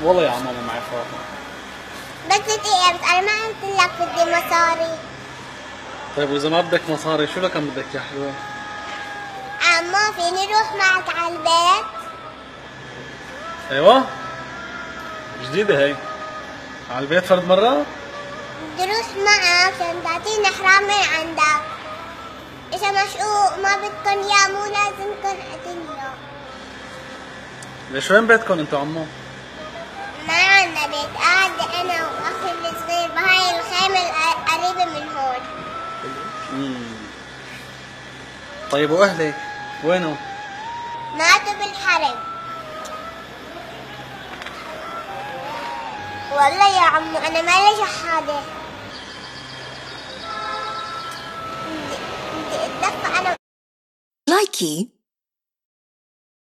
والله يا عمو ما معي فاطمة. بس دقيقة، بس أنا ما قلت لك بدي مصاري. طيب وإذا ما بدك مصاري شو لكم بدك يا حلوة؟ عمو فيني روح معك على البيت؟ أيوة جديدة هي. على البيت فرد مرة؟ بدي روح معك عشان تعطيني حرام من عندك. إذا مشقوق ما بدكن إياه مو لازمكن أعطيني إياه. ليش وين بيتكم انتو عمو؟ ما عنا بيت، قاعدة أنا وأخي الصغير بهاي الخيمة القريبة من هون. طيب وأهلك وينهم؟ ماتوا بالحرب. والله يا عمو أنا مالي شحادة. بدي أتدفى أنا. Likey